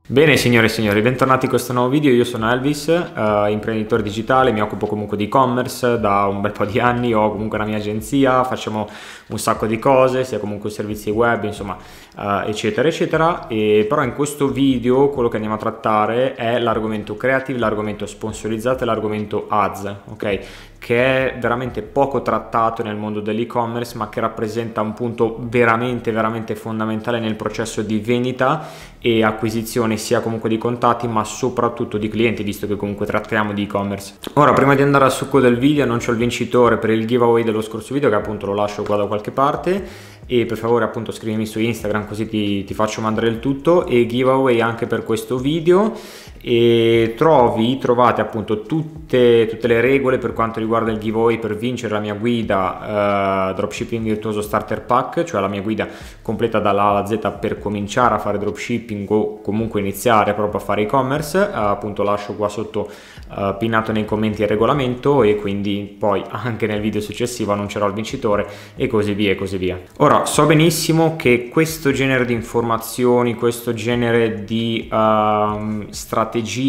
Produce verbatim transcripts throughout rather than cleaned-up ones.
Bene signore e signori, bentornati in questo nuovo video. Io sono Elvis, uh, imprenditore digitale, mi occupo comunque di e-commerce da un bel po' di anni, ho comunque una mia agenzia, facciamo un sacco di cose, sia comunque servizi web, insomma, uh, eccetera eccetera. E però in questo video quello che andiamo a trattare è l'argomento creative, l'argomento sponsorizzato e l'argomento ads, ok? Che è veramente poco trattato nel mondo dell'e-commerce, ma che rappresenta un punto veramente veramente fondamentale nel processo di vendita e acquisizione sia comunque di contatti ma soprattutto di clienti, visto che comunque trattiamo di e-commerce. Ora, prima di andare al succo del video, annuncio il vincitore per il giveaway dello scorso video, che appunto lo lascio qua da qualche parte, e per favore appunto scrivimi su Instagram così ti, ti faccio mandare il tutto, e giveaway anche per questo video. E trovi trovate appunto tutte, tutte le regole per quanto riguarda il giveaway per vincere la mia guida uh, Dropshipping Virtuoso Starter Pack, cioè la mia guida completa dalla A alla Z per cominciare a fare dropshipping o comunque iniziare proprio a fare e-commerce. Uh, appunto lascio qua sotto uh, pinnato nei commenti il regolamento, e quindi poi anche nel video successivo annuncerò il vincitore e così via e così via. Ora, so benissimo che questo genere di informazioni, questo genere di uh, strategie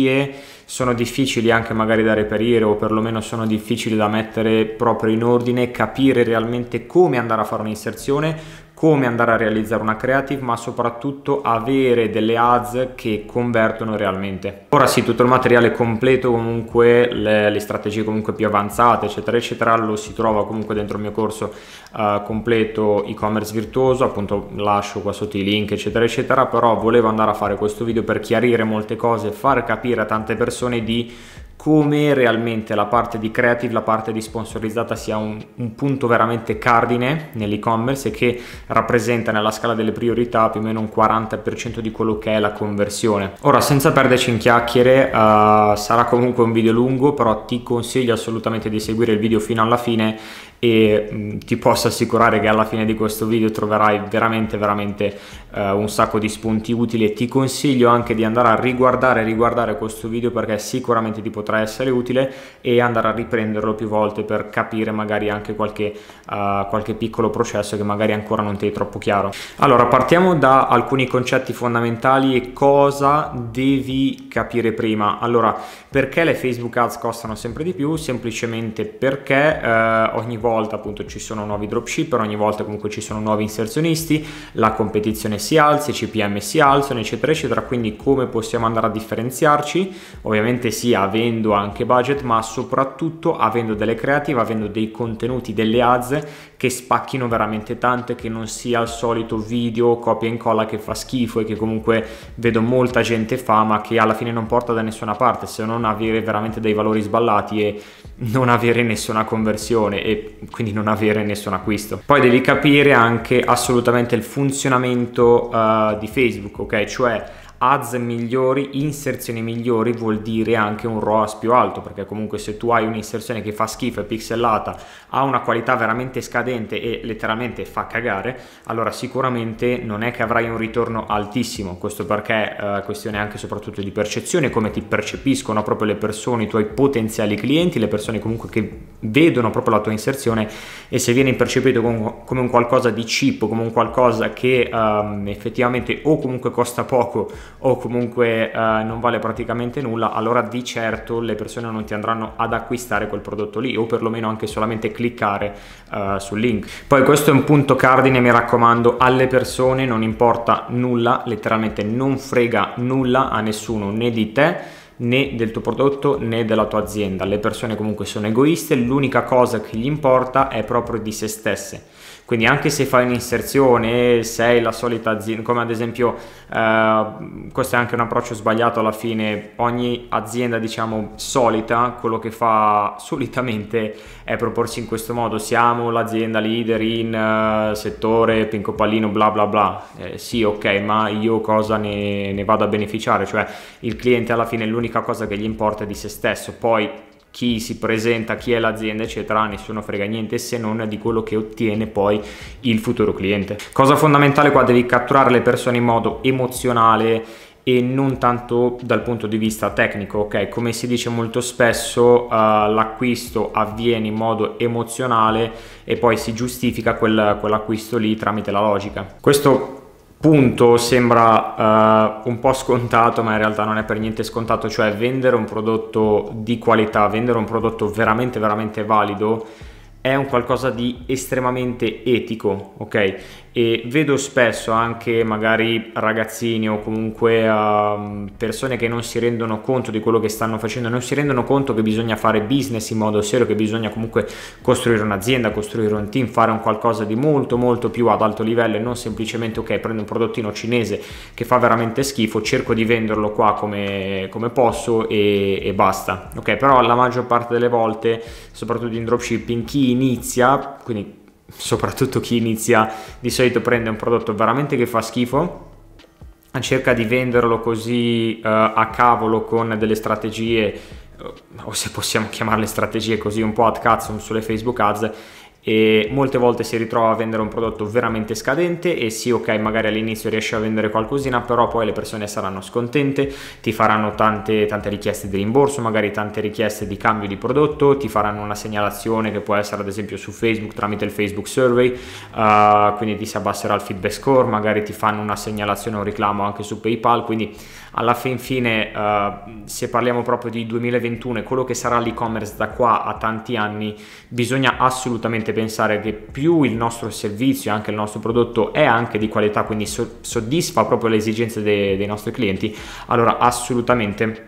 sono difficili anche magari da reperire, o perlomeno sono difficili da mettere proprio in ordine, capire realmente come andare a fare un'inserzione, come andare a realizzare una creative, ma soprattutto avere delle ads che convertono realmente. Ora sì, tutto il materiale completo, comunque le, le strategie comunque più avanzate eccetera eccetera, lo si trova comunque dentro il mio corso uh, completo e-commerce virtuoso, appunto lascio qua sotto i link eccetera eccetera. Però volevo andare a fare questo video per chiarire molte cose, far capire a tante persone di come realmente la parte di creative, la parte di sponsorizzata sia un, un punto veramente cardine nell'e-commerce, e che rappresenta nella scala delle priorità più o meno un quaranta per cento di quello che è la conversione. Ora, senza perderci in chiacchiere, uh, sarà comunque un video lungo, però ti consiglio assolutamente di seguire il video fino alla fine, e mh, ti posso assicurare che alla fine di questo video troverai veramente veramente uh, un sacco di spunti utili, e ti consiglio anche di andare a riguardare riguardare questo video, perché sicuramente ti potrà essere utile, e andare a riprenderlo più volte per capire magari anche qualche, uh, qualche piccolo processo che magari ancora non ti è troppo chiaro. Allora, partiamo da alcuni concetti fondamentali e cosa devi capire prima. Allora, perché le Facebook Ads costano sempre di più? Semplicemente perché uh, ogni volta volta appunto ci sono nuovi dropshipper, ogni volta comunque ci sono nuovi inserzionisti, la competizione si alza, i C P M si alzano eccetera eccetera. Quindi come possiamo andare a differenziarci? Ovviamente sì, avendo anche budget, ma soprattutto avendo delle creative, avendo dei contenuti, delle ads che spacchino veramente tanto, e che non sia il solito video copia e incolla che fa schifo e che comunque vedo molta gente fa, ma che alla fine non porta da nessuna parte, se non avere veramente dei valori sballati e non avere nessuna conversione, e quindi non avere nessun acquisto. Poi devi capire anche assolutamente il funzionamento uh, di Facebook, ok? Cioè ads migliori, inserzioni migliori vuol dire anche un R O A S più alto, perché comunque se tu hai un'inserzione che fa schifo, è pixelata, ha una qualità veramente scadente e letteralmente fa cagare, allora sicuramente non è che avrai un ritorno altissimo. Questo perché è uh, questione anche soprattutto di percezione, come ti percepiscono proprio le persone, i tuoi potenziali clienti, le persone comunque che vedono proprio la tua inserzione, e se viene percepito come, come un qualcosa di cheap, come un qualcosa che um, effettivamente o comunque costa poco o comunque uh, non vale praticamente nulla, allora di certo le persone non ti andranno ad acquistare quel prodotto lì, o perlomeno anche solamente cliccare uh, sul link. Poi questo è un punto cardine, mi raccomando, alle persone non importa nulla, letteralmente non frega nulla a nessuno, né di te né del tuo prodotto né della tua azienda. Le persone comunque sono egoiste, l'unica cosa che gli importa è proprio di se stesse. Quindi anche se fai un'inserzione, sei la solita azienda, come ad esempio eh, questo è anche un approccio sbagliato alla fine, ogni azienda diciamo solita, quello che fa solitamente è proporsi in questo modo: siamo l'azienda leader in uh, settore pinco pallino bla bla bla. Eh, sì, ok, ma io cosa ne, ne vado a beneficiare? Cioè il cliente alla fine l'unica cosa che gli importa è di se stesso, poi chi si presenta, chi è l'azienda eccetera, nessuno frega niente se non di quello che ottiene poi il futuro cliente. Cosa fondamentale qua, devi catturare le persone in modo emozionale e non tanto dal punto di vista tecnico, ok? Come si dice molto spesso, uh, l'acquisto avviene in modo emozionale e poi si giustifica quel, quell'acquisto lì tramite la logica. Questo punto sembra uh, un po' scontato, ma in realtà non è per niente scontato, cioè vendere un prodotto di qualità, vendere un prodotto veramente veramente valido è un qualcosa di estremamente etico, ok? E vedo spesso anche magari ragazzini o comunque uh, persone che non si rendono conto di quello che stanno facendo, non si rendono conto che bisogna fare business in modo serio, che bisogna comunque costruire un'azienda, costruire un team, fare un qualcosa di molto molto più ad alto livello e non semplicemente ok, prendo un prodottino cinese che fa veramente schifo, cerco di venderlo qua come, come posso e, e basta, ok? Però la maggior parte delle volte, soprattutto in dropshipping, chi inizia, quindi soprattutto chi inizia, di solito prende un prodotto veramente che fa schifo, cerca di venderlo così uh, a cavolo con delle strategie, uh, o se possiamo chiamarle strategie così un po' ad cazzo sulle Facebook Ads, e molte volte si ritrova a vendere un prodotto veramente scadente e sì, ok, magari all'inizio riesci a vendere qualcosina, però poi le persone saranno scontente, ti faranno tante, tante richieste di rimborso, magari tante richieste di cambio di prodotto, ti faranno una segnalazione che può essere ad esempio su Facebook tramite il Facebook Survey, uh, quindi ti si abbasserà il feedback score, magari ti fanno una segnalazione o un reclamo anche su PayPal, quindi alla fin fine uh, se parliamo proprio di duemilaventuno e quello che sarà l'e-commerce da qua a tanti anni, bisogna assolutamente pensare che più il nostro servizio, anche il nostro prodotto è anche di qualità, quindi so- soddisfa proprio le esigenze dei, dei nostri clienti, allora assolutamente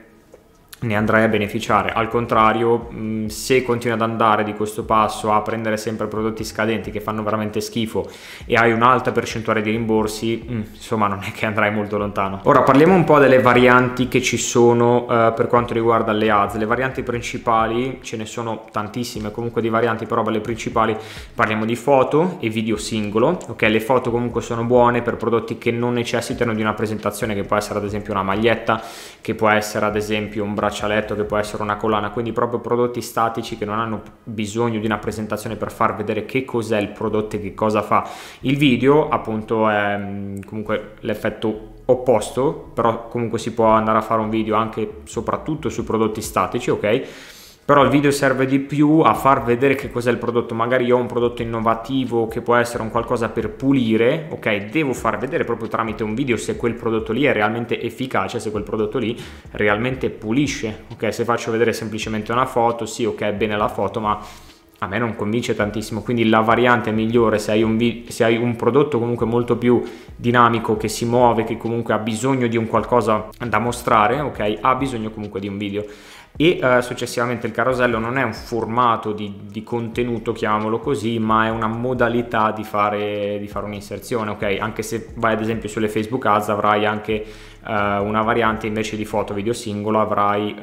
ne andrai a beneficiare. Al contrario, mh, se continui ad andare di questo passo a prendere sempre prodotti scadenti che fanno veramente schifo e hai un'alta percentuale di rimborsi, mh, insomma non è che andrai molto lontano. Ora parliamo un po' delle varianti che ci sono uh, per quanto riguarda le ads. Le varianti principali, ce ne sono tantissime comunque di varianti, però le principali parliamo di foto e video singolo, ok? Le foto comunque sono buone per prodotti che non necessitano di una presentazione, che può essere ad esempio una maglietta, che può essere ad esempio un braccialetto, che può essere una collana, quindi proprio prodotti statici che non hanno bisogno di una presentazione per far vedere che cos'è il prodotto e che cosa fa. Il video appunto è comunque l'effetto opposto, però comunque si può andare a fare un video anche soprattutto su prodotti statici, ok? Però il video serve di più a far vedere che cos'è il prodotto. Magari io ho un prodotto innovativo che può essere un qualcosa per pulire, ok? Devo far vedere proprio tramite un video se quel prodotto lì è realmente efficace, se quel prodotto lì realmente pulisce, ok? Se faccio vedere semplicemente una foto, sì, ok, bene la foto, ma a me non convince tantissimo. Quindi la variante migliore, se hai un, se hai un prodotto comunque molto più dinamico, che si muove, che comunque ha bisogno di un qualcosa da mostrare, ok? Ha bisogno comunque di un video. E uh, successivamente il carosello non è un formato di, di contenuto, chiamiamolo così, ma è una modalità di fare, di fare un'inserzione, ok? Anche se vai ad esempio sulle Facebook Ads avrai anche uh, una variante, invece di foto video singolo avrai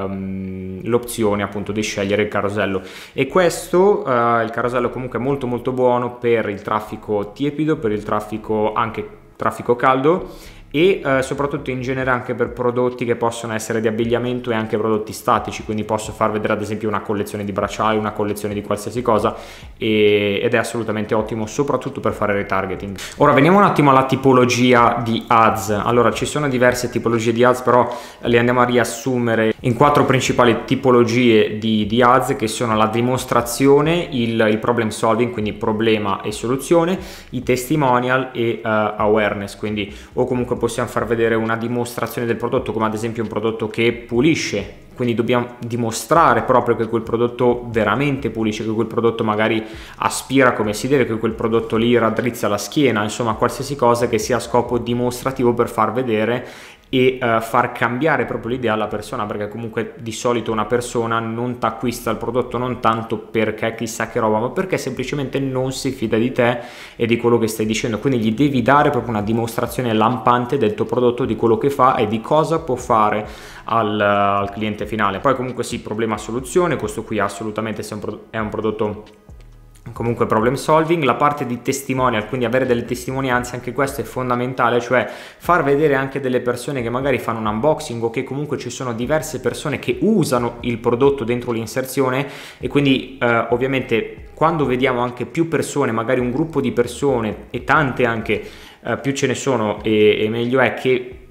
um, l'opzione appunto di scegliere il carosello, e questo uh, il carosello comunque è molto molto buono per il traffico tiepido, per il traffico anche traffico caldo, e eh, soprattutto in genere anche per prodotti che possono essere di abbigliamento e anche prodotti statici, quindi posso far vedere ad esempio una collezione di bracciali, una collezione di qualsiasi cosa, e, ed è assolutamente ottimo soprattutto per fare retargeting. Ora veniamo un attimo alla tipologia di ads. Allora ci sono diverse tipologie di ads, però le andiamo a riassumere in quattro principali tipologie di, di ads, che sono la dimostrazione, il, il problem solving, quindi problema e soluzione, i testimonial e uh, awareness, quindi o comunque possiamo far vedere una dimostrazione del prodotto, come ad esempio un prodotto che pulisce, quindi dobbiamo dimostrare proprio che quel prodotto veramente pulisce, che quel prodotto magari aspira come si deve, che quel prodotto lì raddrizza la schiena, insomma qualsiasi cosa che sia a scopo dimostrativo per far vedere e uh, far cambiare proprio l'idea alla persona, perché comunque di solito una persona non ti acquista il prodotto non tanto perché chissà che roba, ma perché semplicemente non si fida di te e di quello che stai dicendo, quindi gli devi dare proprio una dimostrazione lampante del tuo prodotto, di quello che fa e di cosa può fare al, al cliente finale. Poi comunque sì, problema soluzione, questo qui assolutamente se è un, pro- è un prodotto comunque problem solving. La parte di testimonial, quindi avere delle testimonianze, anche questo è fondamentale, cioè far vedere anche delle persone che magari fanno un unboxing o che comunque ci sono diverse persone che usano il prodotto dentro l'inserzione, e quindi eh, ovviamente quando vediamo anche più persone, magari un gruppo di persone e tante anche, eh, più ce ne sono e, e meglio è, che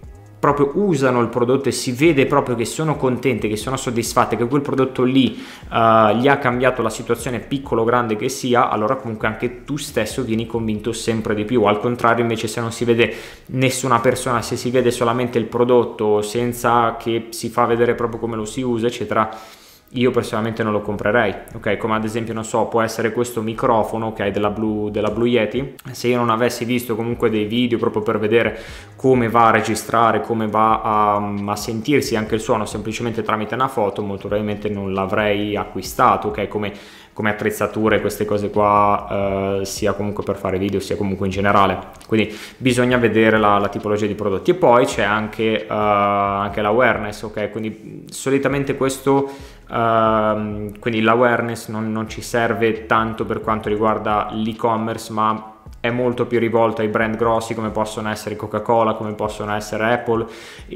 proprio usano il prodotto e si vede proprio che sono contente, che sono soddisfatte, che quel prodotto lì uh, gli ha cambiato la situazione, piccolo o grande che sia, allora comunque anche tu stesso vieni convinto sempre di più. Al contrario invece, se non si vede nessuna persona, se si vede solamente il prodotto senza che si fa vedere proprio come lo si usa eccetera, io personalmente non lo comprerei, ok? Come ad esempio, non so, può essere questo microfono, ok, della Blue, della Blue Yeti. Se io non avessi visto comunque dei video proprio per vedere come va a registrare, come va a, a sentirsi anche il suono semplicemente tramite una foto, molto probabilmente non l'avrei acquistato, ok? Come, come attrezzature, queste cose qua, eh, sia comunque per fare video, sia comunque in generale. Quindi bisogna vedere la, la tipologia di prodotti. E poi c'è anche, uh, anche l'awareness, ok? Quindi solitamente questo... Uh, quindi l'awareness non, non ci serve tanto per quanto riguarda l'e-commerce, ma è molto più rivolto ai brand grossi come possono essere Coca-Cola, come possono essere Apple,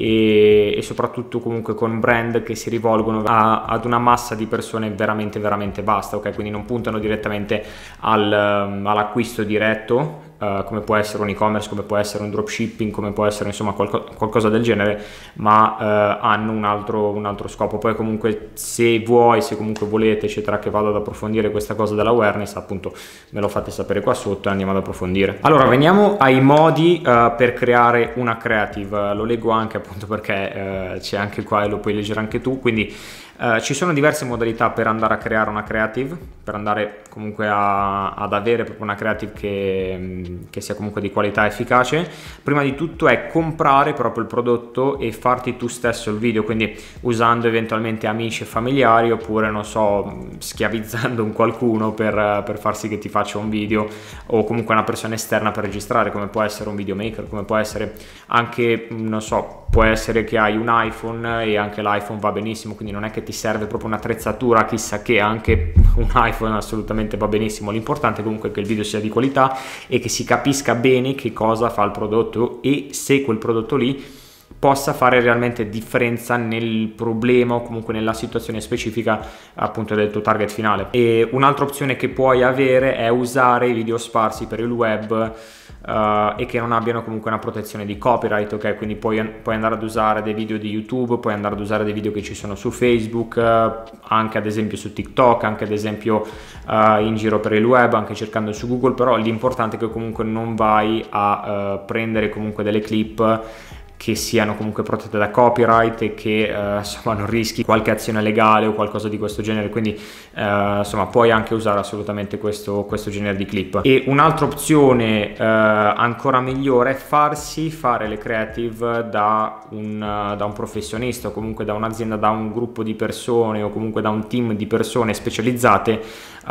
e, e soprattutto comunque con brand che si rivolgono a, ad una massa di persone veramente veramente vasta, ok? Quindi non puntano direttamente al, all'acquisto diretto, Uh, come può essere un e-commerce, come può essere un dropshipping, come può essere insomma qualco, qualcosa del genere, ma uh, hanno un altro, un altro scopo. Poi comunque, se vuoi, se comunque volete eccetera che vado ad approfondire questa cosa dell'awareness, appunto me lo fate sapere qua sotto e andiamo ad approfondire. Allora, veniamo ai modi uh, per creare una creative. Lo leggo anche appunto perché uh, c'è anche qua e lo puoi leggere anche tu. Quindi Uh, ci sono diverse modalità per andare a creare una creative, per andare comunque a, ad avere proprio una creative che, che sia comunque di qualità efficace. Prima di tutto è comprare proprio il prodotto e farti tu stesso il video, quindi usando eventualmente amici e familiari, oppure non so, schiavizzando un qualcuno per, per far sì che ti faccia un video, o comunque una persona esterna per registrare, come può essere un videomaker, come può essere anche, non so, può essere che hai un iPhone e anche l'iPhone va benissimo, quindi non è che ti serve proprio un'attrezzatura chissà che, anche un iPhone assolutamente va benissimo. L'importante è comunque che il video sia di qualità e che si capisca bene che cosa fa il prodotto e se quel prodotto lì possa fare realmente differenza nel problema o comunque nella situazione specifica appunto del tuo target finale. E un'altra opzione che puoi avere è usare i video sparsi per il web Uh, e che non abbiano comunque una protezione di copyright, ok? Quindi puoi, puoi andare ad usare dei video di YouTube, puoi andare ad usare dei video che ci sono su Facebook, uh, anche ad esempio su TikTok, anche ad esempio uh, in giro per il web, anche cercando su Google. Però l'importante è che comunque non vai a uh, prendere comunque delle clip che siano comunque protette da copyright e che uh, insomma non rischi qualche azione legale o qualcosa di questo genere. Quindi uh, insomma puoi anche usare assolutamente questo, questo genere di clip. E un'altra opzione uh, ancora migliore è farsi fare le creative da un, uh, da un professionista, o comunque da un'azienda, da un gruppo di persone, o comunque da un team di persone specializzate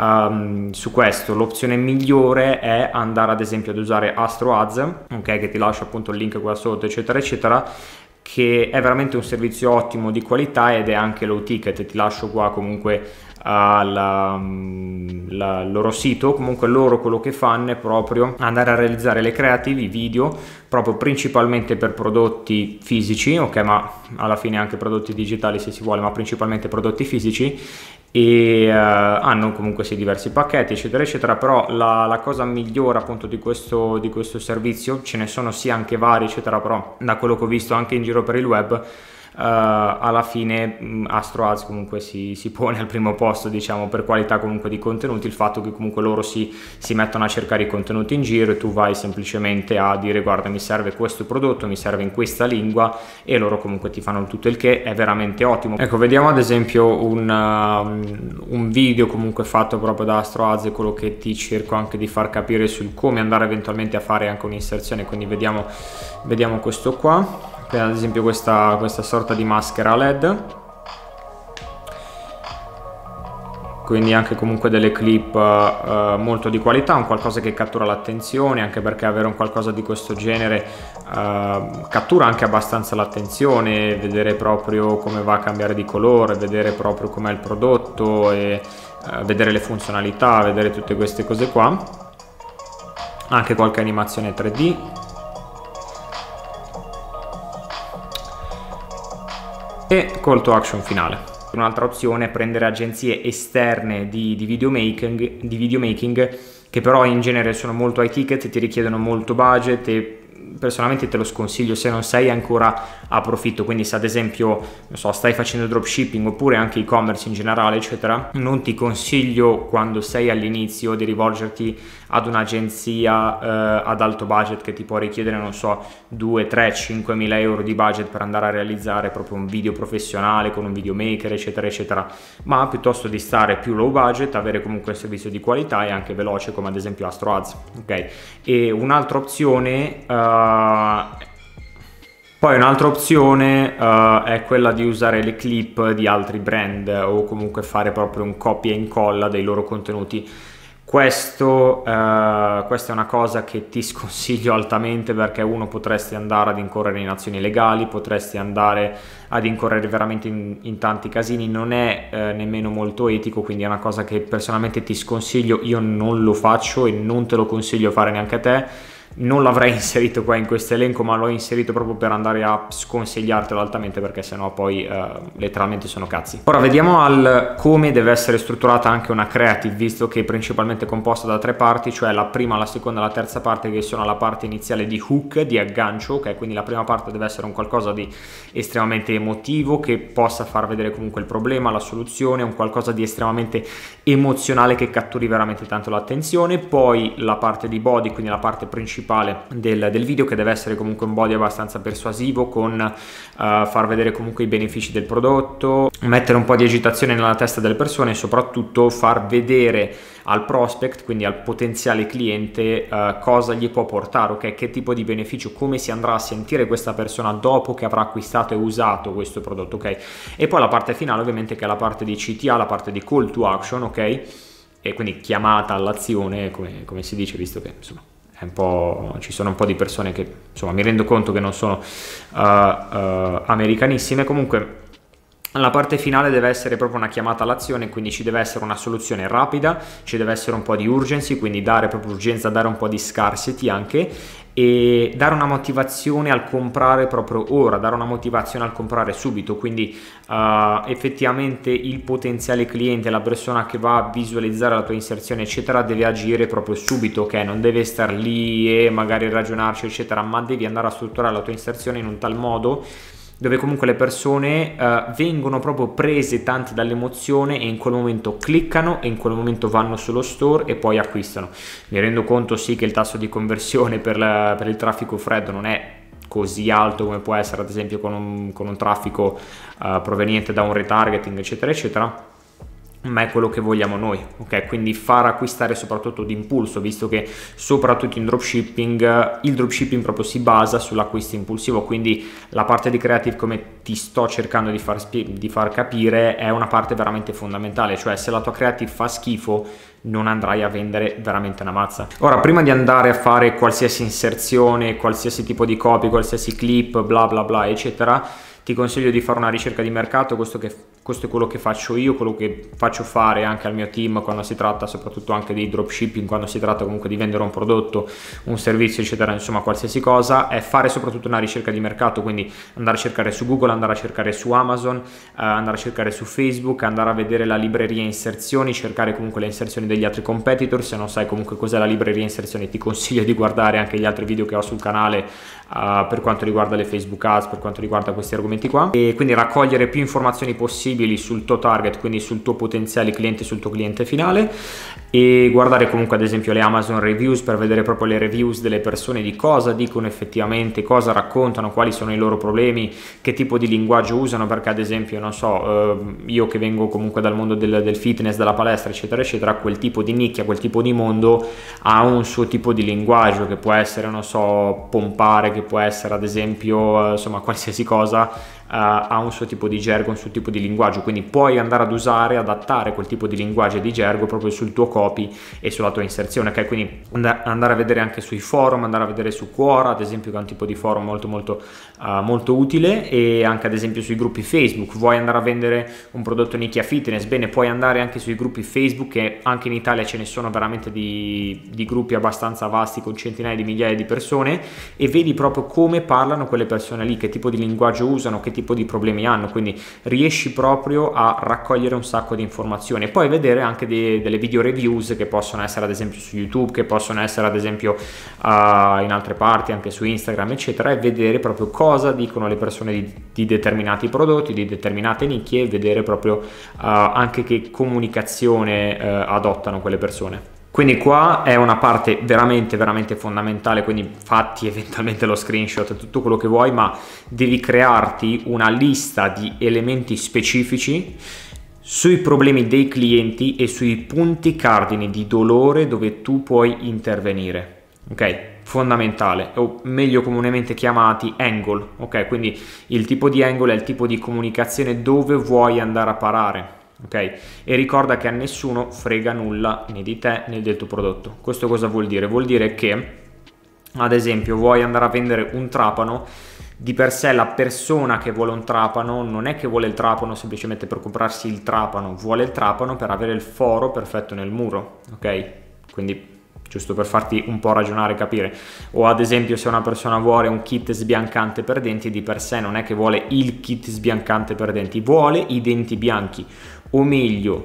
um, su questo. L'opzione migliore è andare ad esempio ad usare Astro Ads, ok, che ti lascio appunto il link qua sotto eccetera eccetera, che è veramente un servizio ottimo, di qualità, ed è anche low ticket. Ti lascio qua comunque al loro sito. Comunque loro quello che fanno è proprio andare a realizzare le creative, i video, proprio principalmente per prodotti fisici, ok, ma alla fine anche prodotti digitali se si vuole, ma principalmente prodotti fisici, e uh, hanno comunque sì diversi pacchetti eccetera eccetera. Però la, la cosa migliore appunto di questo, di questo servizio, ce ne sono sì anche vari eccetera, però da quello che ho visto anche in giro per il web, Uh, alla fine mh, Astro Ads comunque si, si pone al primo posto, diciamo, per qualità comunque di contenuti. Il fatto che comunque loro si, si mettono a cercare i contenuti in giro e tu vai semplicemente a dire guarda mi serve questo prodotto, mi serve in questa lingua, e loro comunque ti fanno tutto il che, è veramente ottimo. Ecco, vediamo ad esempio un, uh, un video comunque fatto proprio da Astro Ads, e quello che ti cerco anche di far capire sul come andare eventualmente a fare anche un'inserzione. Quindi vediamo, vediamo questo qua, ad esempio questa, questa sorta di maschera L E D, quindi anche comunque delle clip uh, molto di qualità, un qualcosa che cattura l'attenzione, anche perché avere un qualcosa di questo genere uh, cattura anche abbastanza l'attenzione, vedere proprio come va a cambiare di colore, vedere proprio com'è il prodotto, e uh, vedere le funzionalità, vedere tutte queste cose qua, anche qualche animazione tre D. E call to action finale. Un'altra opzione è prendere agenzie esterne di, di, videomaking, di videomaking, che però in genere sono molto high ticket, ti richiedono molto budget e personalmente te lo sconsiglio se non sei ancora a profitto, quindi se ad esempio non so, stai facendo dropshipping oppure anche e-commerce in generale eccetera, non ti consiglio quando sei all'inizio di rivolgerti ad un'agenzia eh, ad alto budget che ti può richiedere non so due, tre, cinque mila euro di budget per andare a realizzare proprio un video professionale con un videomaker eccetera eccetera, ma piuttosto di stare più low budget, avere comunque un servizio di qualità e anche veloce come ad esempio AstroAds, ok? E un'altra opzione uh, poi un'altra opzione uh, è quella di usare le clip di altri brand o comunque fare proprio un copia e incolla dei loro contenuti. Questo, uh, questa è una cosa che ti sconsiglio altamente, perché uno, potresti andare ad incorrere in azioni legali, potresti andare ad incorrere veramente in, in tanti casini, non è eh, nemmeno molto etico, quindi è una cosa che personalmente ti sconsiglio, io non lo faccio e non te lo consiglio fare neanche a te. Non l'avrei inserito qua in questo elenco, ma l'ho inserito proprio per andare a sconsigliartelo altamente, perché sennò poi eh, letteralmente sono cazzi. Ora vediamo al come deve essere strutturata anche una creative, visto che è principalmente composta da tre parti, cioè la prima, la seconda e la terza parte, che sono la parte iniziale di hook, di aggancio, ok? Quindi la prima parte deve essere un qualcosa di estremamente emotivo, che possa far vedere comunque il problema, la soluzione, un qualcosa di estremamente emozionale che catturi veramente tanto l'attenzione. Poi la parte di body, quindi la parte principale Del, del video, che deve essere comunque un body abbastanza persuasivo, con uh, far vedere comunque i benefici del prodotto, mettere un po' di agitazione nella testa delle persone e soprattutto far vedere al prospect, quindi al potenziale cliente, uh, cosa gli può portare, ok? Che tipo di beneficio, come si andrà a sentire questa persona dopo che avrà acquistato e usato questo prodotto, ok? E poi la parte finale ovviamente, che è la parte di C T A, la parte di call to action, ok? E quindi chiamata all'azione, come, come si dice, visto che insomma è un po', ci sono un po' di persone che insomma mi rendo conto che non sono uh, uh, americanissime. Comunque la parte finale deve essere proprio una chiamata all'azione, quindi ci deve essere una soluzione rapida, ci deve essere un po' di urgency, quindi dare proprio urgenza, dare un po' di scarcity anche, e dare una motivazione al comprare proprio ora, dare una motivazione al comprare subito, quindi uh, effettivamente il potenziale cliente, la persona che va a visualizzare la tua inserzione eccetera, deve agire proprio subito, ok? Non deve star lì e magari ragionarci eccetera, ma devi andare a strutturare la tua inserzione in un tal modo dove comunque le persone uh, vengono proprio prese tanti dall'emozione e in quel momento cliccano e in quel momento vanno sullo store e poi acquistano. Mi rendo conto sì che il tasso di conversione per, la, per il traffico freddo non è così alto come può essere ad esempio con un, con un traffico uh, proveniente da un retargeting eccetera eccetera, ma è quello che vogliamo noi, ok? Quindi far acquistare soprattutto d'impulso, visto che soprattutto in dropshipping il dropshipping proprio si basa sull'acquisto impulsivo, quindi la parte di creative, come ti sto cercando di far, di far capire, è una parte veramente fondamentale, cioè se la tua creative fa schifo non andrai a vendere veramente una mazza. Ora, prima di andare a fare qualsiasi inserzione, qualsiasi tipo di copy, qualsiasi clip, bla bla bla eccetera, ti consiglio di fare una ricerca di mercato. Questo, che, questo è quello che faccio io, quello che faccio fare anche al mio team quando si tratta soprattutto anche di dropshipping, quando si tratta comunque di vendere un prodotto, un servizio eccetera, insomma qualsiasi cosa, è fare soprattutto una ricerca di mercato, quindi andare a cercare su Google, andare a cercare su Amazon, eh, andare a cercare su Facebook, andare a vedere la libreria inserzioni, cercare comunque le inserzioni degli altri competitor. Se non sai comunque cos'è la libreria inserzioni, ti consiglio di guardare anche gli altri video che ho sul canale uh, per quanto riguarda le Facebook Ads, per quanto riguarda questi argomenti qua, e quindi raccogliere più informazioni possibili sul tuo target, quindi sul tuo potenziale cliente, sul tuo cliente finale, e guardare comunque ad esempio le Amazon reviews per vedere proprio le reviews delle persone, di cosa dicono effettivamente, cosa raccontano, quali sono i loro problemi, che tipo di linguaggio usano, perché ad esempio non so, eh, io che vengo comunque dal mondo del, del fitness, della palestra eccetera eccetera, quel tipo di nicchia, quel tipo di mondo ha un suo tipo di linguaggio che può essere, non so, pompare, che può essere ad esempio eh, insomma qualsiasi cosa. Uh, ha un suo tipo di gergo, un suo tipo di linguaggio, quindi puoi andare ad usare, adattare quel tipo di linguaggio e di gergo proprio sul tuo copy e sulla tua inserzione, ok? Quindi and- andare a vedere anche sui forum, andare a vedere su Quora ad esempio, che è un tipo di forum molto molto uh, molto utile, e anche ad esempio sui gruppi Facebook. Vuoi andare a vendere un prodotto nicchia fitness? Bene, puoi andare anche sui gruppi Facebook, che anche in Italia ce ne sono veramente di, di gruppi abbastanza vasti con centinaia di migliaia di persone, e vedi proprio come parlano quelle persone lì, che tipo di linguaggio usano, che tipo di problemi hanno, quindi riesci proprio a raccogliere un sacco di informazioni e poi vedere anche de- delle video reviews che possono essere ad esempio su YouTube, che possono essere ad esempio uh, in altre parti, anche su Instagram eccetera, e vedere proprio cosa dicono le persone di, di determinati prodotti, di determinate nicchie, e vedere proprio uh, anche che comunicazione uh, adottano quelle persone. Quindi qua è una parte veramente veramente fondamentale, quindi fatti eventualmente lo screenshot, tutto quello che vuoi, ma devi crearti una lista di elementi specifici sui problemi dei clienti e sui punti cardine di dolore dove tu puoi intervenire, ok? Fondamentale, o meglio comunemente chiamati angle, ok? Quindi il tipo di angle è il tipo di comunicazione dove vuoi andare a parare. Ok, e ricorda che a nessuno frega nulla né di te né del tuo prodotto. Questo cosa vuol dire? Vuol dire che ad esempio vuoi andare a vendere un trapano, di per sé la persona che vuole un trapano non è che vuole il trapano semplicemente per comprarsi il trapano, vuole il trapano per avere il foro perfetto nel muro, ok? Quindi giusto per farti un po' ragionare e capire. O ad esempio se una persona vuole un kit sbiancante per denti, di per sé non è che vuole il kit sbiancante per denti, vuole i denti bianchi, o meglio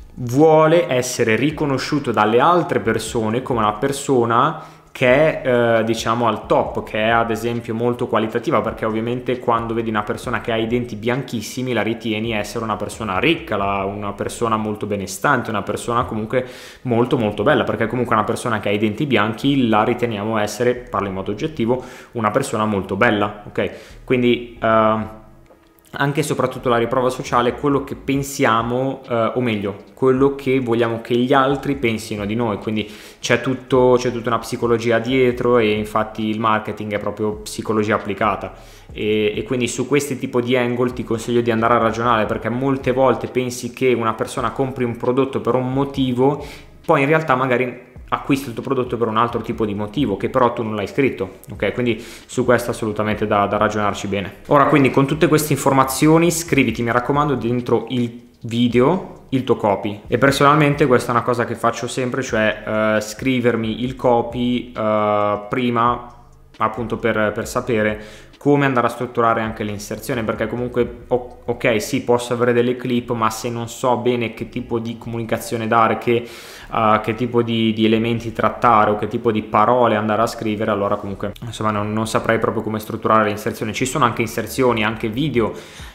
vuole essere riconosciuto dalle altre persone come una persona che è eh, diciamo al top, che è ad esempio molto qualitativa, perché ovviamente quando vedi una persona che ha i denti bianchissimi la ritieni essere una persona ricca, la, una persona molto benestante, una persona comunque molto molto bella, perché comunque una persona che ha i denti bianchi la riteniamo essere, parlo in modo oggettivo, una persona molto bella, ok? Quindi uh, anche e soprattutto la riprova sociale è quello che pensiamo, eh, o meglio, quello che vogliamo che gli altri pensino di noi, quindi c'è tutto, c'è tutta una psicologia dietro, e infatti il marketing è proprio psicologia applicata, e, e quindi su questi tipi di angle ti consiglio di andare a ragionare, perché molte volte pensi che una persona compri un prodotto per un motivo, poi in realtà magari acquisti il tuo prodotto per un altro tipo di motivo che però tu non l'hai scritto, ok? Quindi su questo assolutamente da, da ragionarci bene. Ora, quindi con tutte queste informazioni scriviti, mi raccomando, dentro il video il tuo copy, e personalmente questa è una cosa che faccio sempre, cioè uh, scrivermi il copy uh, prima, appunto per, per sapere come andare a strutturare anche l'inserzione, perché comunque ok, sì, posso avere delle clip, ma se non so bene che tipo di comunicazione dare, che, uh, che tipo di, di elementi trattare o che tipo di parole andare a scrivere, allora comunque insomma non, non saprei proprio come strutturare l'inserzione. Ci sono anche inserzioni, anche video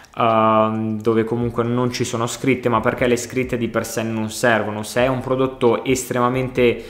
Uh, dove comunque non ci sono scritte, ma perché le scritte di per sé non servono. Se è un prodotto estremamente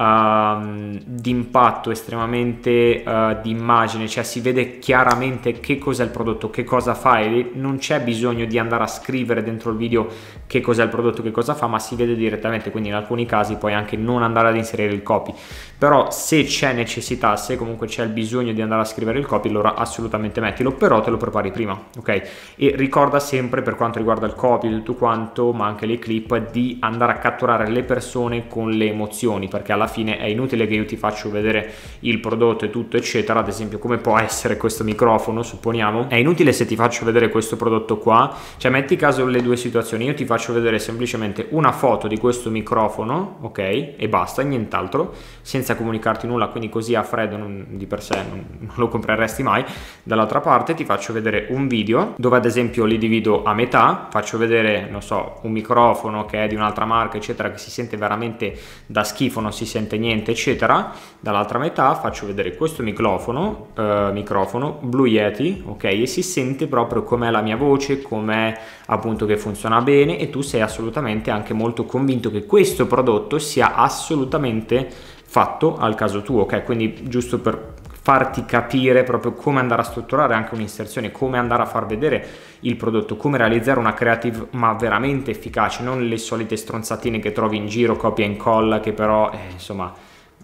uh, d'impatto, estremamente uh, di immagine, cioè si vede chiaramente che cos'è il prodotto, che cosa fa, e non c'è bisogno di andare a scrivere dentro il video che cos'è il prodotto, che cosa fa, ma si vede direttamente, quindi in alcuni casi puoi anche non andare ad inserire il copy. Però se c'è necessità, se comunque c'è il bisogno di andare a scrivere il copy, allora assolutamente mettilo, però te lo prepari prima, ok? E ricorda sempre, per quanto riguarda il copy e tutto quanto, ma anche le clip, di andare a catturare le persone con le emozioni, perché alla fine è inutile che io ti faccio vedere il prodotto e tutto eccetera, ad esempio come può essere questo microfono, supponiamo. È inutile se ti faccio vedere questo prodotto qua, cioè metti caso le due situazioni, io ti faccio vedere semplicemente una foto di questo microfono, ok, e basta, nient'altro, senza comunicarti nulla, quindi così a freddo non, di per sé non, non lo compreresti mai. Dall'altra parte ti faccio vedere un video dove ad esempio li divido a metà, faccio vedere, non so, un microfono che è di un'altra marca eccetera, che si sente veramente da schifo, non si sente niente eccetera. Dall'altra metà faccio vedere questo microfono eh, microfono Blue Yeti, ok, e si sente proprio com'è la mia voce, com'è appunto che funziona bene, e tu sei assolutamente anche molto convinto che questo prodotto sia assolutamente fatto al caso tuo, ok? Quindi giusto per farti capire proprio come andare a strutturare anche un'inserzione, come andare a far vedere il prodotto, come realizzare una creative ma veramente efficace, non le solite stronzatine che trovi in giro, copia e incolla, che però eh, insomma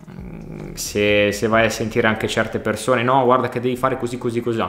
se, se vai a sentire anche certe persone, no guarda che devi fare così così così,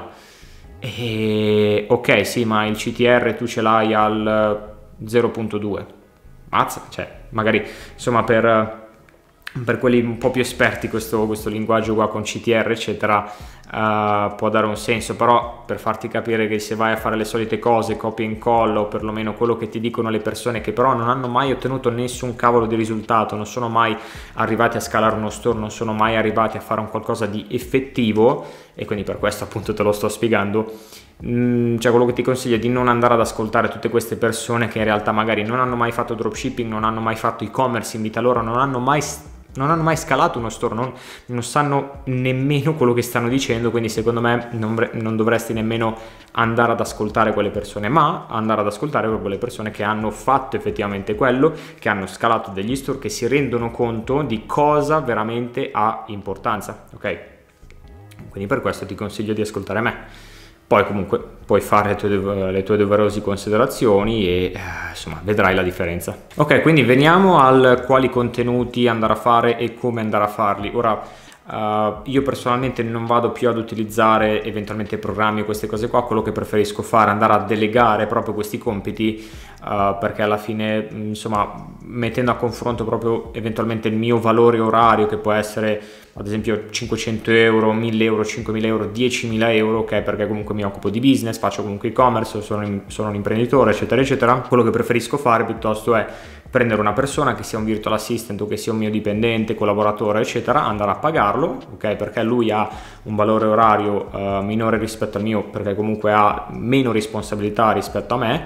e ok sì, ma il C T R tu ce l'hai al zero virgola due, mazza, cioè magari insomma per per quelli un po' più esperti questo, questo linguaggio qua con C T R eccetera uh, può dare un senso, però per farti capire che se vai a fare le solite cose, copia e incolla, o perlomeno quello che ti dicono le persone che però non hanno mai ottenuto nessun cavolo di risultato, non sono mai arrivati a scalare uno store, non sono mai arrivati a fare un qualcosa di effettivo, e quindi per questo appunto te lo sto spiegando. Mm, cioè quello che ti consiglio è di non andare ad ascoltare tutte queste persone che in realtà magari non hanno mai fatto dropshipping, non hanno mai fatto e-commerce in vita loro, non hanno mai non hanno mai scalato uno store, non, non sanno nemmeno quello che stanno dicendo, quindi secondo me non, non dovresti nemmeno andare ad ascoltare quelle persone, ma andare ad ascoltare proprio le persone che hanno fatto effettivamente quello, che hanno scalato degli store, che si rendono conto di cosa veramente ha importanza, ok? Quindi per questo ti consiglio di ascoltare me. Poi comunque puoi fare le tue, le tue doverose considerazioni e eh, insomma vedrai la differenza. Ok, quindi veniamo al quali contenuti andare a fare e come andare a farli. Ora uh, io personalmente non vado più ad utilizzare eventualmente programmi o queste cose qua, quello che preferisco fare è andare a delegare proprio questi compiti, uh, perché alla fine insomma mettendo a confronto proprio eventualmente il mio valore orario, che può essere ad esempio cinquecento euro, mille euro, cinquemila euro, diecimila euro, ok, perché comunque mi occupo di business, faccio comunque e-commerce, sono, sono un imprenditore, eccetera, eccetera. Quello che preferisco fare piuttosto è prendere una persona che sia un virtual assistant o che sia un mio dipendente, collaboratore, eccetera, andare a pagarlo, ok, perché lui ha un valore orario uh, minore rispetto al mio, perché comunque ha meno responsabilità rispetto a me,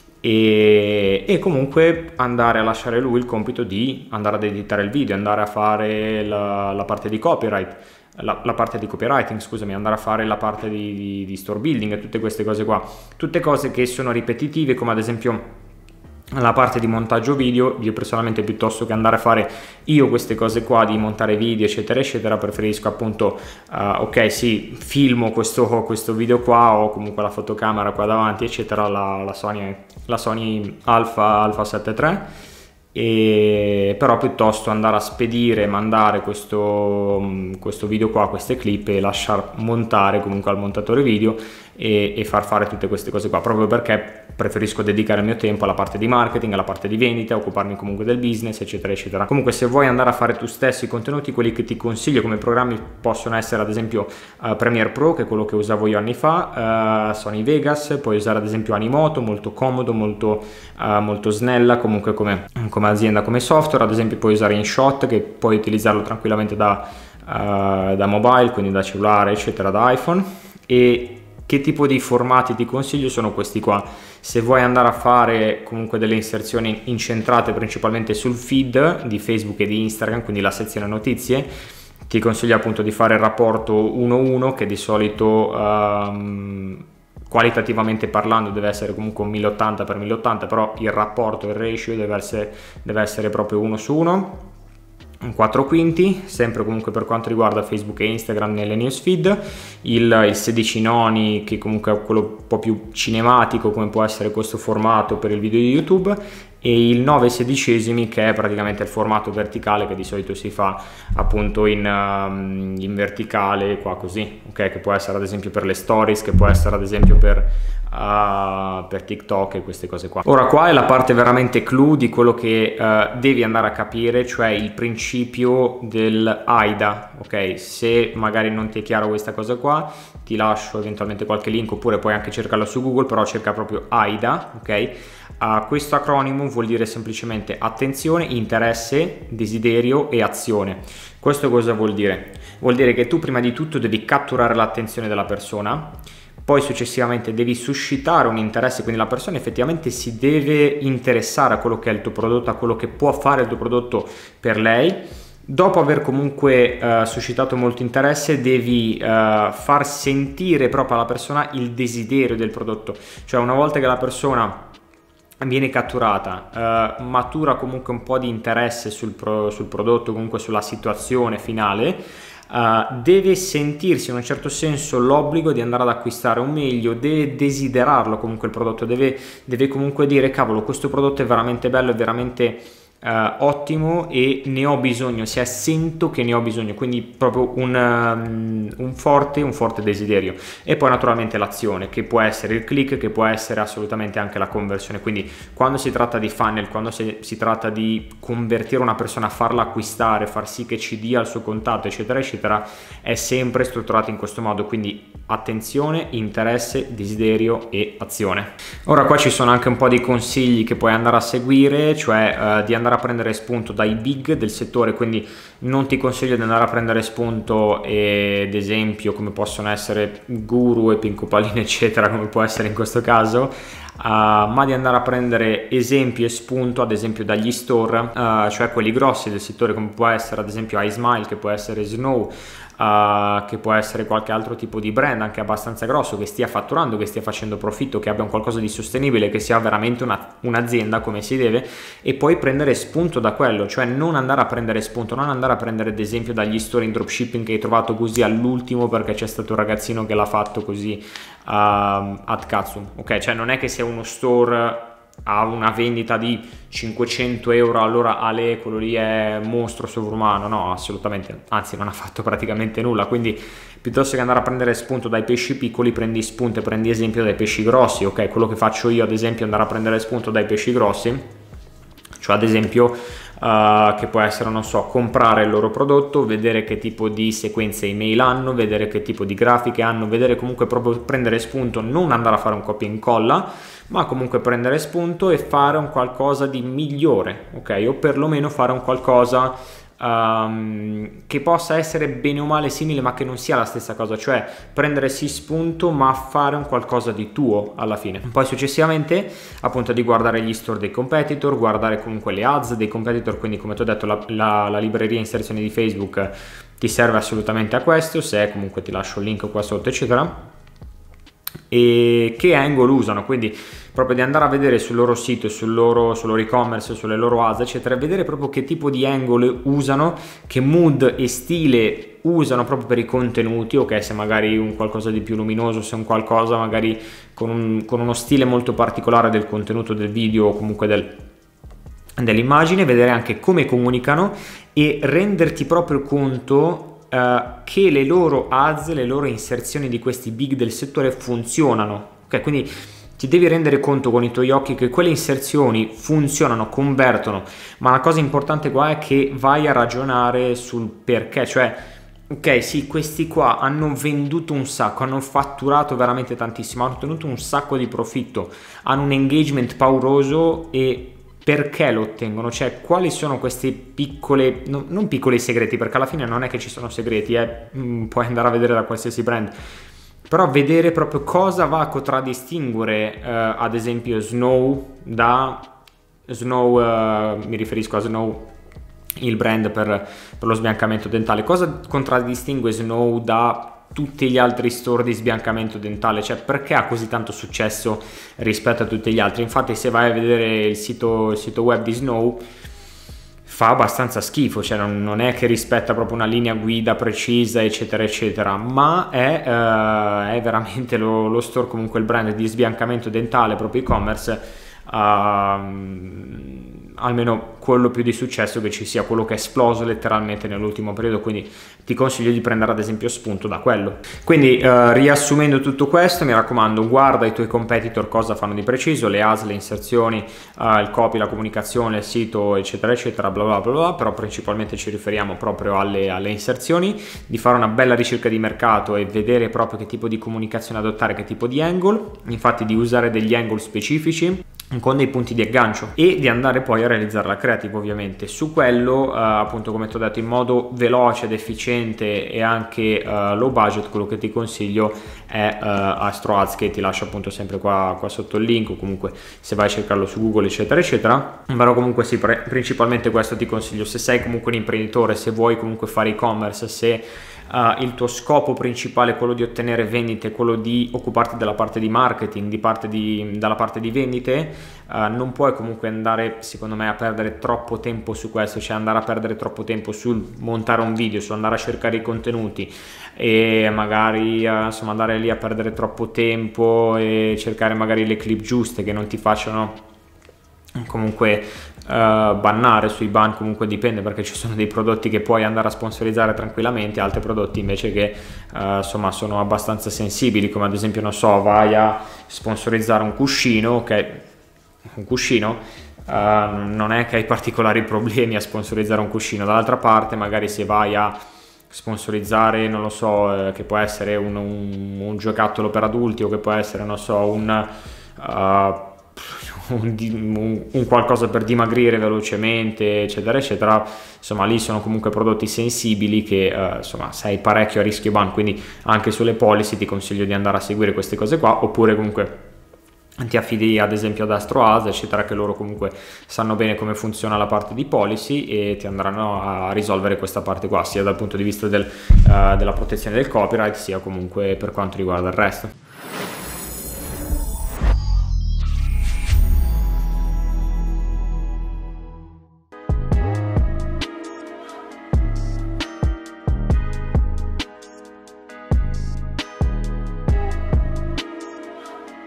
E, e comunque andare a lasciare lui il compito di andare ad editare il video, andare a fare la, la parte di copyright, la, la parte di copywriting, scusami, andare a fare la parte di, di, di store building e tutte queste cose qua, tutte cose che sono ripetitive, come ad esempio la parte di montaggio video. Io personalmente, piuttosto che andare a fare io queste cose qua di montare video eccetera eccetera, preferisco appunto uh, ok sì, filmo questo, questo video qua, o comunque la fotocamera qua davanti eccetera, la, la Sony, la Sony Alpha, Alpha sette tre, e però piuttosto andare a spedire, mandare questo, questo video qua, queste clip, e lasciar montare comunque al montatore video e, e far fare tutte queste cose qua, proprio perché preferisco dedicare il mio tempo alla parte di marketing, alla parte di vendita, occuparmi comunque del business eccetera eccetera. Comunque se vuoi andare a fare tu stesso i contenuti, quelli che ti consiglio come programmi possono essere ad esempio uh, Premiere Pro, che è quello che usavo io anni fa, uh, Sony Vegas, puoi usare ad esempio Animoto, molto comodo, molto, uh, molto snella comunque come, come azienda, come software. Ad esempio puoi usare InShot, che puoi utilizzarlo tranquillamente da, uh, da mobile, quindi da cellulare eccetera, da iPhone. E che tipo di formati ti consiglio? Sono questi qua. Se vuoi andare a fare comunque delle inserzioni incentrate principalmente sul feed di Facebook e di Instagram, quindi la sezione notizie, ti consiglio appunto di fare il rapporto uno uno, che di solito um, qualitativamente parlando deve essere comunque un mille ottanta per mille ottanta, però il rapporto, il ratio deve essere, deve essere proprio uno su uno. quattro quinti, sempre comunque per quanto riguarda Facebook e Instagram nelle newsfeed, il, il sedici noni, che comunque è quello un po' più cinematico, come può essere questo formato per il video di YouTube, e il nove sedicesimi, che è praticamente il formato verticale, che di solito si fa appunto in, um, in verticale qua così, ok, che può essere ad esempio per le stories, che può essere ad esempio per Uh, per TikTok e queste cose qua. Ora qua è la parte veramente clou di quello che uh, devi andare a capire, cioè il principio del AIDA, ok? Se magari non ti è chiaro questa cosa qua, ti lascio eventualmente qualche link, oppure puoi anche cercarlo su Google, però cerca proprio AIDA, ok? Uh, questo acronimo vuol dire semplicemente attenzione, interesse, desiderio e azione. Questo cosa vuol dire? Vuol dire che tu prima di tutto devi catturare l'attenzione della persona, poi successivamente devi suscitare un interesse, quindi la persona effettivamente si deve interessare a quello che è il tuo prodotto, a quello che può fare il tuo prodotto per lei. Dopo aver comunque uh, suscitato molto interesse, devi uh, far sentire proprio alla persona il desiderio del prodotto, cioè una volta che la persona viene catturata, uh, matura comunque un po' di interesse sul, pro sul prodotto, comunque sulla situazione finale, Uh, deve sentirsi in un certo senso l'obbligo di andare ad acquistare, o meglio deve desiderarlo comunque il prodotto, deve, deve comunque dire cavolo, questo prodotto è veramente bello, è veramente Uh, ottimo e ne ho bisogno, cioè sento che ne ho bisogno, quindi proprio un, um, un forte un forte desiderio. E poi naturalmente l'azione, che può essere il click, che può essere assolutamente anche la conversione. Quindi quando si tratta di funnel, quando si, si tratta di convertire una persona, farla acquistare, far sì che ci dia il suo contatto, eccetera eccetera, è sempre strutturato in questo modo. Quindi attenzione, interesse, desiderio e azione. Ora qua ci sono anche un po' di consigli che puoi andare a seguire, cioè uh, di andare a prendere spunto dai big del settore. Quindi non ti consiglio di andare a prendere spunto ed esempio come possono essere Guru e Pinco Pallino eccetera, come può essere in questo caso, uh, ma di andare a prendere esempi e spunto ad esempio dagli store, uh, cioè quelli grossi del settore, come può essere ad esempio iSmile, che può essere Snow, Uh, che può essere qualche altro tipo di brand anche abbastanza grosso, che stia fatturando, che stia facendo profitto, che abbia un qualcosa di sostenibile, che sia veramente una, un'azienda come si deve, e poi prendere spunto da quello. Cioè non andare a prendere spunto, non andare a prendere ad esempio dagli store in dropshipping che hai trovato così all'ultimo perché c'è stato un ragazzino che l'ha fatto così uh, ad cazzo, ok? Cioè non è che sia uno store ha una vendita di cinquecento euro, allora Ale quello lì è mostro sovrumano, no, assolutamente, anzi non ha fatto praticamente nulla. Quindi piuttosto che andare a prendere spunto dai pesci piccoli, prendi spunto e prendi esempio dai pesci grossi, ok? Quello che faccio io ad esempio è andare a prendere spunto dai pesci grossi, cioè ad esempio Uh, che può essere, non so, comprare il loro prodotto, vedere che tipo di sequenze email hanno, vedere che tipo di grafiche hanno, vedere comunque proprio prendere spunto, non andare a fare un copia e incolla, ma comunque prendere spunto e fare un qualcosa di migliore, ok? O perlomeno fare un qualcosa Um, che possa essere bene o male simile ma che non sia la stessa cosa, cioè prendere sì spunto ma fare un qualcosa di tuo alla fine. Poi successivamente appunto di guardare gli store dei competitor, guardare comunque le ads dei competitor, quindi come ti ho detto la, la, la libreria inserzioni di Facebook ti serve assolutamente a questo, se comunque ti lascio il link qua sotto eccetera. E che angle usano, quindi proprio di andare a vedere sul loro sito, sul loro, sul loro e-commerce, sulle loro ads eccetera, vedere proprio che tipo di angle usano, che mood e stile usano proprio per i contenuti, ok? Se magari un qualcosa di più luminoso, se un qualcosa magari con, un, con uno stile molto particolare del contenuto del video o comunque del, dell'immagine, vedere anche come comunicano e renderti proprio conto Uh, che le loro ads, le loro inserzioni di questi big del settore funzionano, ok? Quindi ti devi rendere conto con i tuoi occhi che quelle inserzioni funzionano, convertono, ma la cosa importante qua è che vai a ragionare sul perché, cioè ok sì, questi qua hanno venduto un sacco, hanno fatturato veramente tantissimo, hanno ottenuto un sacco di profitto, hanno un engagement pauroso, e perché lo ottengono? Cioè quali sono queste piccole, no, non piccoli segreti, perché alla fine non è che ci sono segreti, eh? mm, puoi andare a vedere da qualsiasi brand, però vedere proprio cosa va a contraddistinguere eh, ad esempio Snow da Snow, eh, mi riferisco a Snow il brand per, per lo sbiancamento dentale, cosa contraddistingue Snow da tutti gli altri store di sbiancamento dentale, cioè perché ha così tanto successo rispetto a tutti gli altri. Infatti se vai a vedere il sito, il sito web di Snow fa abbastanza schifo, cioè non, non è che rispetta proprio una linea guida precisa eccetera eccetera, ma è, uh, è veramente lo, lo store, comunque il brand di sbiancamento dentale proprio e-commerce, uh, almeno quello più di successo che ci sia, quello che è esploso letteralmente nell'ultimo periodo, quindi ti consiglio di prendere ad esempio spunto da quello. Quindi uh, riassumendo tutto questo, mi raccomando, guarda i tuoi competitor cosa fanno di preciso, le ads, le inserzioni, uh, il copy, la comunicazione, il sito eccetera eccetera, bla bla bla bla, però principalmente ci riferiamo proprio alle, alle inserzioni, di fare una bella ricerca di mercato e vedere proprio che tipo di comunicazione adottare, che tipo di angle, infatti di usare degli angle specifici con dei punti di aggancio e di andare poi a realizzare la creative ovviamente. Su quello uh, appunto, come ti ho detto, in modo veloce ed efficiente e anche uh, low budget, quello che ti consiglio è uh, Astro Ads, che ti lascio appunto sempre qua, qua sotto il link, o comunque se vai a cercarlo su Google eccetera eccetera. Però comunque sì, principalmente questo ti consiglio se sei comunque un imprenditore, se vuoi comunque fare e-commerce, se Uh, il tuo scopo principale è quello di ottenere vendite, quello di occuparti della parte di marketing, di parte di, dalla parte di vendite, uh, non puoi comunque andare, secondo me, a perdere troppo tempo su questo, cioè andare a perdere troppo tempo sul montare un video, su andare a cercare i contenuti e magari uh, insomma andare lì a perdere troppo tempo e cercare magari le clip giuste che non ti facciano comunque bannare. Sui ban comunque dipende, perché ci sono dei prodotti che puoi andare a sponsorizzare tranquillamente, altri prodotti invece che uh, insomma sono abbastanza sensibili, come ad esempio, non so, vai a sponsorizzare un cuscino, che un cuscino uh, non è che hai particolari problemi a sponsorizzare un cuscino. Dall'altra parte magari se vai a sponsorizzare, non lo so, eh, che può essere un, un, un giocattolo per adulti, o che può essere, non so, un uh, Un, un, un qualcosa per dimagrire velocemente, eccetera eccetera, insomma lì sono comunque prodotti sensibili che eh, insomma sei parecchio a rischio ban, quindi anche sulle policy ti consiglio di andare a seguire queste cose qua, oppure comunque ti affidi ad esempio ad AstroAs, eccetera, che loro comunque sanno bene come funziona la parte di policy e ti andranno a risolvere questa parte qua, sia dal punto di vista del, uh, della protezione del copyright, sia comunque per quanto riguarda il resto.